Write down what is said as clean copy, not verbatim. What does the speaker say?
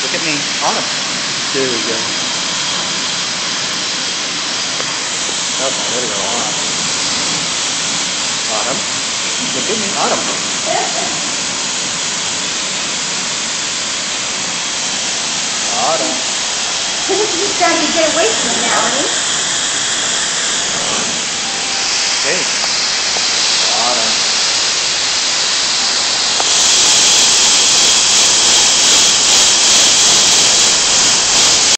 Look at me. Autumn. There we go. Oh, there we go. Autumn. Look at me. Autumn. Autumn. He's trying to get away from Melanie. Okay.